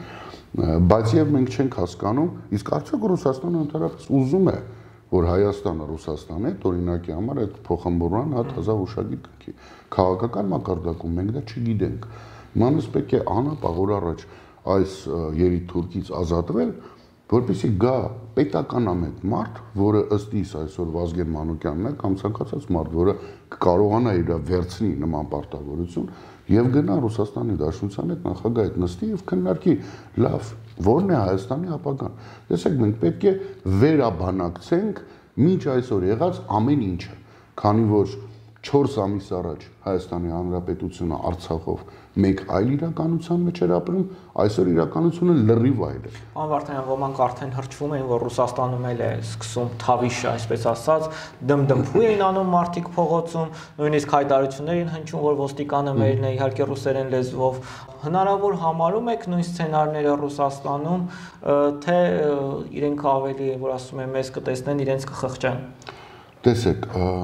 [SPEAKER 2] բայց եւ մենք չենք հասկանում, իսկ արդյոք Ռուսաստանը ընդհանրապես ուզում է, որ Հայաստանը Ռուսաստան է, օրինակի համար այդ փոխհմբռնման հատ հազար ուշագիր կգի։ Քաղաքական մակարդակում մենք դա չգիտենք։ Մանուս պետք է անապահոր առաջ այս երիտթուրքից ազատվել, որպեսզի գա պետականամետ մարդ, որը ըստ իս այսօր Վազգեն Մանուկյանն է, կամ ցանկացած մարդ, որը կարողանա իր վերցնի նման պարտավորություն եւ գնա Ռուսաստանի Դաշնության հետ նախագահի հետ նստի եւ քննարկի, լավ, որն է Հայաստանի ապագան։ Տեսեք, մենք պետք է վերաբանակցենք մինչ այսօր եղած ամեն ինչը, քանի որ 4 ամիս առաջ Հայաստանի Հանրապետությունը Արցախով մեկ այլ իրականության մեջ էր ապրում, այսօր իրականությունը լրիվ այլ է։
[SPEAKER 1] Պարոն Վարդանյան, ոմանք արդեն հրճվում էին, որ Ռուսաստանում էլ է սկսում թավիշը, այսպես ասած, դմդմփու էին անում մարդիկ փողոցում, նույնիսկ հայտարարություններ են հնչում, որ ոստիկանը մերն է, իհարկե ռուսերեն լեզվով։ Հնարավոր համարում եք նույն սցենարները Ռուսաստանում, թե իրենք ավելի, որ ասում են, մեզ կտեսնեն, իրենց կխղճեն։
[SPEAKER 2] Տեսեք,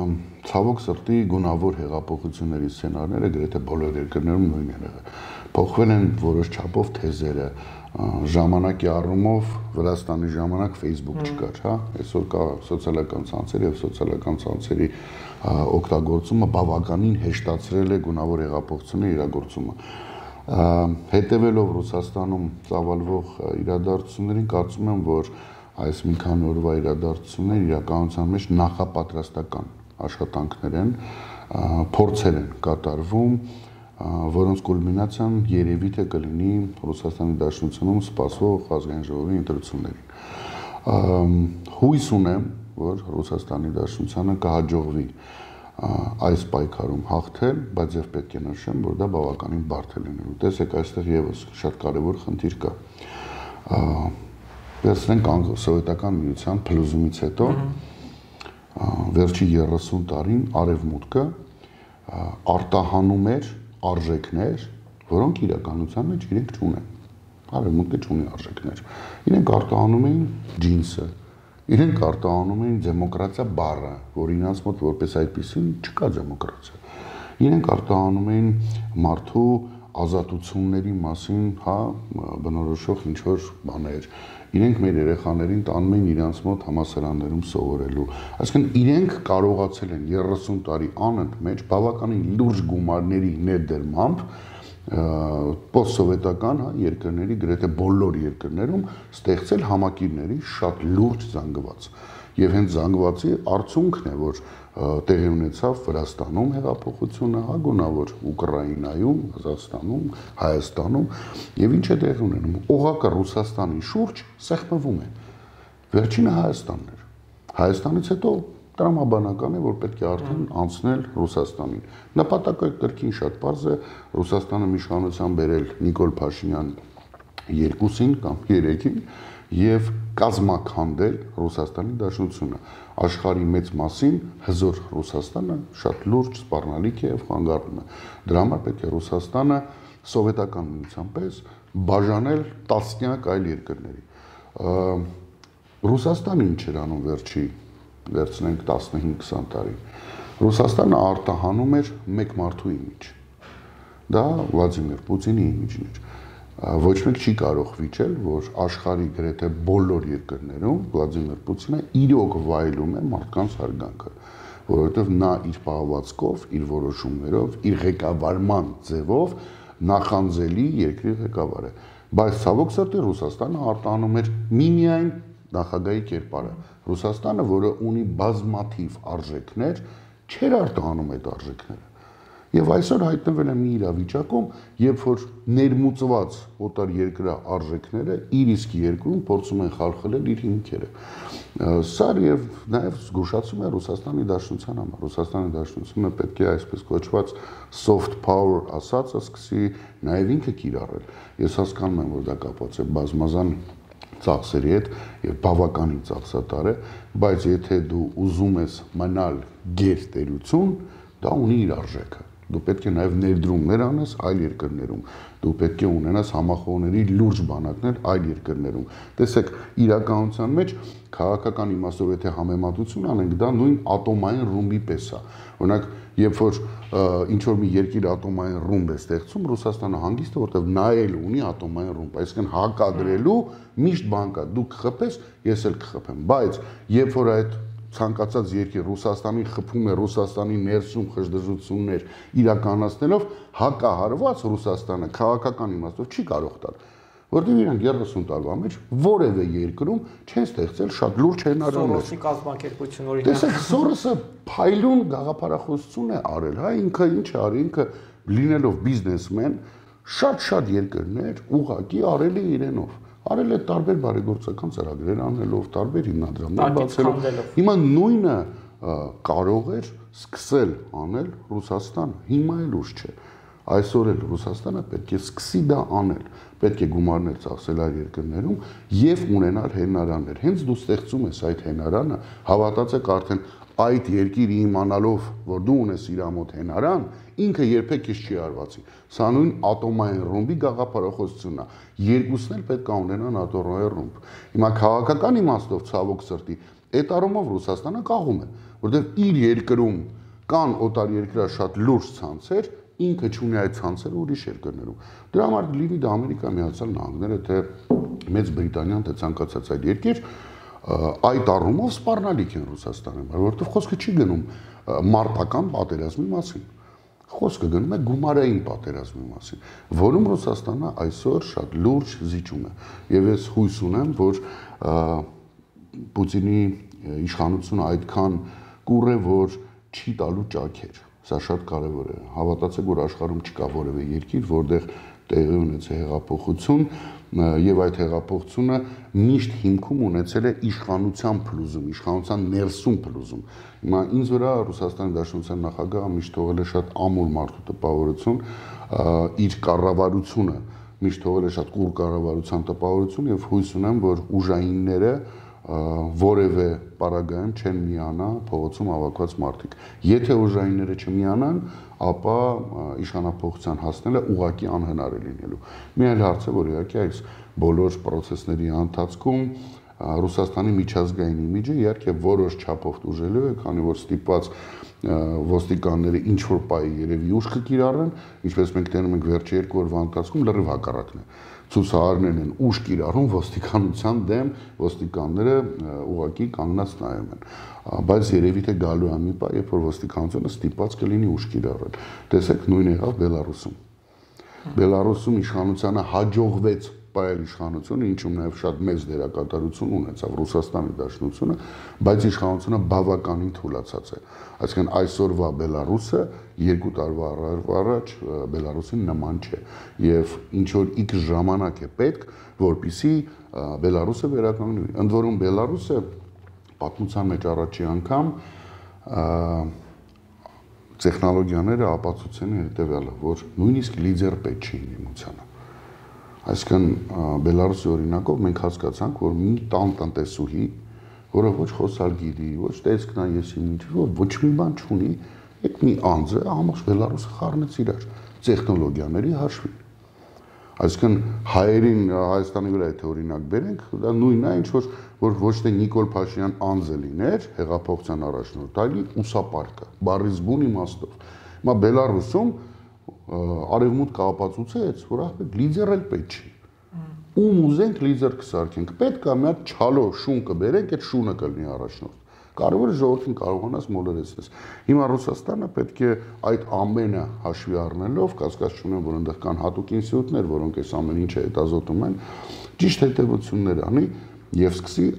[SPEAKER 2] ցավոք սրտի գունավոր հեղափոխությունների սցենարները գրեթե բոլոր երկրներում նույնն են եղել։ Փոխվել են որոշ չափով թեզերը, ժամանակի առումով Վրաստանի ժամանակ Facebook չկար, հա, այսօր կա սոցիալական ցանցեր եւ սոցիալական ցանցերի օգտագործումը բավականին հեշտացրել է գունավոր հեղափոխությունների իրագործումը։ Հետևելով Ռուսաստանում ծավալվող իրադարձություններին, կարծում եմ, որ այս մի քանի օրվա իրադարձությունները իրականության մեջ նախապատրաստական աշխատանքներ են, փորձեր են կատարվում, որոնց կուլմինացիան երևի թե կլինի Ռուսաստանի Դաշնությունում սպասվող ազգային ժողովի ընտրություններին։ Հույս ունեմ, որ Ռուսաստանի Դաշնությանը կհաջողվի այս պայքարում հաղթել, բայց եւ պետք է նշեմ, որ դա բավականին բարդ է լինելու։ Տեսեք, այստեղ եւս շատ կարեւոր խնդիր կա։ Վերցնենք Սովետական միության փլուզումից հետո վերջի 30 տարին Արևմուտքը արտահանում էր արժեքներ, որոնք իրականության մեջ իրենք չունեն։ Արևմուտքը չունի արժեքներ։ Իրենք արտահանում էին ջինսը, իրենք արտահանում էին դեմոկրատիա բառը, որ իրենց մոտ որպես այդպեսին չկա դեմոկրատիա։ Իրենք արտահանում էին մարդու ազատությունների մասին, հա, բնորոշող ինչ որ բաներ։ Իրենք մեր երեխաներին տանում են իրենց մոտ համալսարաններում սովորելու։ Այսինքն իրենք կարողացել են 30 տարի անընդմեջ բավականին լուրջ գումարների ներդրմամբ post-սովետական երկրների, գրեթե բոլոր երկրներում ստեղծել համակիրների շատ լուրջ զանգված։ Եվ հենց զանգվածի արդյունքն է, որ տեղի ունեցավ Վրաստանում հեղափոխությունը, գոնավոր Ուկրաինայում, Ղազախստանում, Հայաստանում, եւ ինչ է տեղի ունենում։ Օղակը Ռուսաստանի շուրջ սեղմվում է։ Վերջինը Հայաստանն էր։ Հայաստանից հետո տրամաբանական է, որ պետք է արդեն անցնել Ռուսաստանին։ Նպատակը կրկին շատ պարզ է, Ռուսաստանը իշխանության բերել Նիկոլ Փաշինյան 2-ին կամ 3-ին եւ կազմաքանդել Ռուսաստանի Դաշնությունը։ Աշխարհի մեծ մասին հզոր Ռուսաստանը շատ լուրջ սպառնալիք է եւ խանգարում է։ Դրա համար պետք է Ռուսաստանը սովետական միության պես բաժանել տասնյակ այլ երկրների։ Ռուսաստանը ինչ էր անում վերցնենք 15-20 տարի։ Ռուսաստանը արտահանում էր մեկ մարդու իմիջ։ Դա Վլադիմիր Պուտինի իմիջն էր։ Ոչ մեկ չի կարող վիճել, որ աշխարհի գրեթե բոլոր երկրներում Վլադիմիր Պուտինը իրոք վայելում է մարդկանց հարգանքը, որովհետև նա իր պահվածքով, իր որոշումներով, իր ղեկավարման ձևով նախանձելի երկրի ղեկավար է։ Բայց ցավոք սրտի Ռուսաստանը արտահանում էր միմիայն նախագահի կերպարը։ Ռուսաստանը, որը ունի բազմաթիվ արժեքներ, չէր արտահանում այդ արժեքները։ Եվ այսօր հայտնվել է մի իրավիճակում, երբ որ ներմուծված օտար երկրի արժեքները իր իսկ երկրում փորձում են խարխլել իր հիմքերը։ Սա եւ նաեւ զգուշացում է Ռուսաստանի Դաշնության համար։ Ռուսաստանի Դաշնությունը պետք է այսպես կոչված soft power ասածը սկսի նաեւ ինքը կիրառել։ Ես հասկանում եմ, որ դա կապված է բազմազան ծախսերի հետ եւ բավականին ծախսատար է, բայց եթե դու ուզում ես մնալ գերտերություն, դա ունի իր արժեքը։ Դու պետք է նաև ներդրումներ անես այլ երկրներում։ Դու պետք է ունենաս համախոհների լուրջ բանակներ այլ երկրներում։ Տեսեք, իրականության մեջ քաղաքական իմաստով եթե համեմատություն անենք, դա նույն ատոմային ռումբի պես է։ Օրինակ, երբ որ ինչ որ մի երկիր ատոմային ռումբ է ստեղծում, Ռուսաստանը հանգիստ է, որտեղ նա էլ ունի ատոմային ռումբ, այսինքն հակադրելու միշտ բան կա, դու կխփես, ես էլ կխփեմ, բայց երբ որ այդ ցանկացած երկիր Ռուսաստանին խփում է Ռուսաստանի ներսում խժդժություններ իրականացնելով, հակահարված Ռուսաստանը քաղաքական իմաստով չի կարող տալ, որտեղ իրանք 30 տարվա մեջ որևէ երկրում չեն ստեղծել շատ լուրջ հենարաններ։
[SPEAKER 1] Սորոսի կազմակերպություն օրինակ։
[SPEAKER 2] Տեսեք, Սորոսը փայլուն գաղափարախոսություն է արել, հա, ինքը ինչ է արել, ինքը լինելով բիզնեսմեն, շատ երկրներ ուղղակի արել է իրենով։ Արել է տարբեր բարեգործական ծրագրեր անելով, տարբեր հիմնադրամներ բացելով։ Հիմա նույնը կարող էր սկսել անել Ռուսաստանը, հիմա էլ ուշ չէ։ Այսօր էլ Ռուսաստանը պետք է սկսի դա անել, պետք է գումարներ ծախսել այլ երկրներում եւ ունենալ հենարաններ։ Հենց դու ստեղծում ես այդ հենարանը, հավատացեք արդեն այդ երկիրը իմանալով, որ դու ունես իր մոտ հենարան, ինքը երբեք չի արվածի։ Սա նույն ատոմային ռումբի գաղափարախոսությունն է։ Երկուսն էլ պետք է ունենան ատոմային ռումբ։ Հիմա քաղաքական իմաստով ցավոք սրտի, այդ առումով Ռուսաստանը կաղում է, որովհետև իր երկրում կան օտար երկրի շատ լուրջ ցանցեր, ինքը չունի այդ ցանցերը ուրիշ երկրներում։ Դրա համար լինի դա Ամերիկա Միացյալ Նահանգները, թե Մեծ Բրիտանիան, թե ցանկացած այլ երկիր, այդ առումով սպառնալիք են Ռուսաստանի համար, որովհետև խոսքը չի գնում մարտական պատերազմի մասին։ Խոսքը գնում է գումարային պատերազմի մասին, որում Ռուսաստանը այսօր շատ լուրջ զիջում է։ Եվ ես հույս ունեմ, որ Պուտինի իշխանությունը այդքան կուռ է, որ չի տալու ճաքեր։ Սա շատ կարևոր է։ Հավատացեք, որ աշխարհում չկա որևէ երկիր, որտեղ տեղի ունեցել հեղափոխություն եւ այդ հեղափոխությունը միշտ հիմքում ունեցել է իշխանության փլուզում, իշխանության ներսում փլուզում։ Հիմա ինձ վրա Ռուսաստանի Դաշնության նախագահը միշտ թողել է շատ ամուր մարդու տպավորություն, իր կառավարությունը միշտ թողել է շատ կուռ կառավարության տպավորություն եւ հույս ունեմ, որ ուժայինները որևէ պարագայում չեն միանա փողոցում հավաքված մարդիկ։ Եթե ուժայինները չմիանան, ապա իշխանափոխության հասնելը ուղղակի անհնար է լինելու։ Մի այլ հարց է, որ իհարկե այս բոլոր process-ների ընթացքում Ռուսաստանի միջազգային իմիջը իհարկե որոշ չափով դժելու է, քանի որ ստիպված ոստիկանները ինչ որ պահի երևի ուժ կկիրառեն, ինչպես մենք տենում ենք վերջի 2 օրվա ընթացքում լրիվ հակառակն է։ Ցուցարարներն են ուժ կիրառում ոստիկանության դեմ, ոստիկանները ուղղակի կանգնած նայում են։ Բայց երևի թե գալու է մի պահ, երբ որ ոստիկանությունը ստիպված կլինի ուժ կիրառել։ Տեսեք, նույնը եղավ Բելարուսում։ Բելարուսում իշխանությանը հաջողվեց պայել իշխանությունը, ինչում նաև շատ մեծ դերակատարություն ունեցավ Ռուսաստանի Դաշնությունը, բայց իշխանությունը բավականին թուլացած է։ Այսինքն այսօրվա Բելարուսը 2 տարվա առաջ Բելարուսին նման չէ, եւ ինչ որ X ժամանակ է պետք, որպեսզի Բելարուսը վերականգնվի։ Ընդ որում Բելարուսը պատմության մեջ առաջի անգամ տեխնոլոգիաները ապացուցեն հետևյալը, որ նույնիսկ լիդեր պետք չի իմացանը։ Այսինքն Բելարուսի օրինակով մենք հասկացանք, որ մի տան տնտեսուհի, որը ոչ խոսալ գիտի, ոչ տեսքնա եսի ինչ, ոչ մի բան չունի, այդ մի անձը ամբողջ Բելարուսը խառնեց իրար տեխնոլոգիաների հաշվին։ Այսինքն հայերին Հայաստանի վրա եթե օրինակ բերենք, դա նույնն է, ինչ որ ոչ թե Նիկոլ Փաշինյան անձը լիներ, հեղափոխության առաջնորդ, այլ ուսապարկը, բառից բուն իմաստով։ Հիմա Բելարուսում արևմուտքը ապացուցեց, որ ահա լիդեր էլ պետք չի։ Ում ուզենք լիդեր կսարքենք, պետք է մի հատ չալո շուն կբերենք, այդ շունը կլինի առաջնորդ։ Կարևորը ժողովրդին կարողանաս մոլորեցնես։ Հիմա Ռուսաստանը պետք է այդ ամենը հաշվի առնելով, կասկած չունեմ, որ այնտեղ կան հատուկ ինստիտուտներ, որոնք այս ամեն ինչը հետազոտում են, ճիշտ հետևություններ անի եւ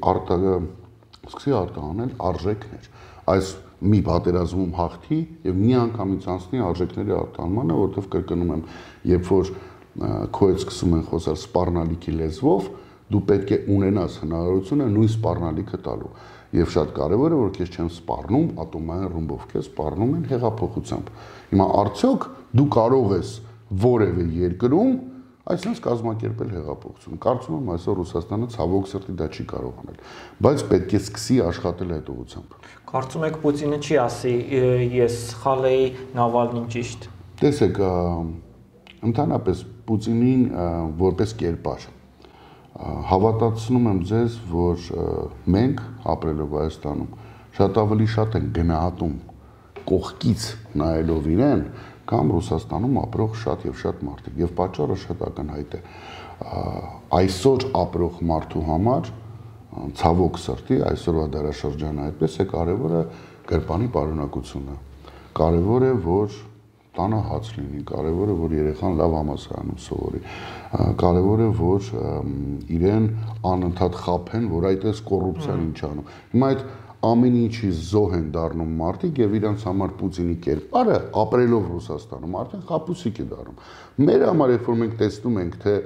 [SPEAKER 2] սկսի արտահանել արժեքներ։ Այս մի պատերազմում հաղթի եւ մի անգամից անցնի արժեքների արտահանմանը, որովհետեւ կրկնում եմ, երբ որ քո հետ սկսում են խոսալ սպառնալիքի լեզվով, դու պետք է ունենաս հնարավորությունը նույն սպառնալիքը տալու։ Եվ շատ կարևոր է, որ քեզ չեն սպառնում ատոմային ռումբով, քեզ սպառնում են հեղափոխությամբ։ Հիմա արդյոք դու կարող ես որևէ երկրում այսպես կազմակերպել հեղափոխություն։ Կարծում եմ այսօր Ռուսաստանը ցավոք սրտի դա չի կարող անել, բայց պետք է սկսի աշխատել այդ ուղղությամբ։
[SPEAKER 1] Կարծում եք Պուտինը չի ասի ես սխալ էի, Նավալնին ճիշտ։
[SPEAKER 2] Տեսեք, ընդհանրապես Պուտինին որպես կերպար հավատացնում եմ ձեզ, որ մենք ապրելով Հայաստանում շատ ավելի շատ են գնահատում կողքից նայելով իրեն, կամ Ռուսաստանում ապրող շատ եւ շատ մարդիկ, եւ պատճառը շատ ակնհայտ է։ Այսօր ապրող մարդու համար ցավոք սրտի այսօրվա դարաշրջանը այդպես է, կարևորը գրպանի պարունակությունը։ Կարևոր է, որ տանը հաց լինի, կարևոր է, որ երեխան լավ համալսարանում սովորի, կարևոր է, որ իրեն անընդհատ խաբեն, որ այդպես կոռուպցիան ինչ անում։ Հիմա այդ ամեն ինչի զոհ են դառնում մարդիկ եւ իրանց համար Պուտինի կերպարը ապրելով Ռուսաստանում արդեն խաբուսիկ է դառնում։ Մեր համար երբ որ մենք տեսնում ենք, թե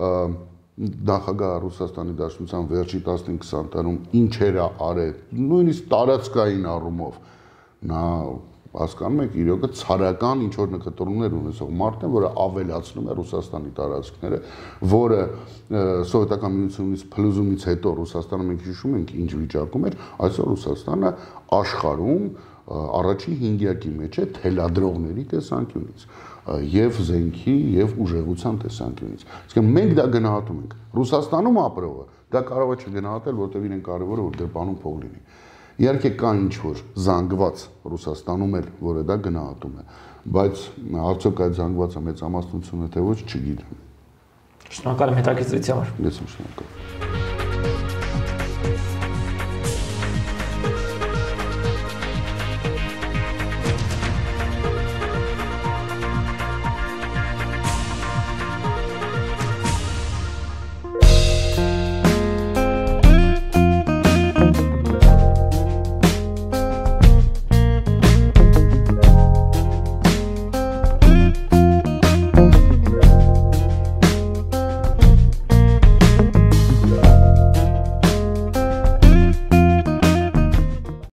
[SPEAKER 2] նախագահ Ռուսաստանի Դաշնության վերջի 15-20 տարում ինչեր է արել, նույնիսկ տարածքային առումով, նա հասկանում եք, իրոք ցարական ինչ որ նկատողներ ունեցող մարդ է, որը ավելացնում է Ռուսաստանի տարածքները, որը սովետական միությունից փլուզումից հետո Ռուսաստանը մենք հիշում ենք ինչ վիճակում էր, այսօր Ռուսաստանը աշխարհում առաջին հինգյակի մեջ է թելադրողների տեսանկյունից եւ զենքի եւ ուժեղության տեսանկյունից։ Իսկ մենք դա գնահատում ենք։ Ռուսաստանում ապրողը դա կարող է չգնահատել, որտեղ իրեն կարևոր է որ գրպանում փող լինի։ Իհարկե կա ինչ-որ զանգված Ռուսաստանում էլ, որը դա գնահատում է, բայց արդյոք այդ զանգվածը մեծամասնություն է թե ոչ, չգիտեմ։
[SPEAKER 1] Շնորհակալ եմ հետաքրքրության համար։
[SPEAKER 2] Ես եմ շնորհակալ։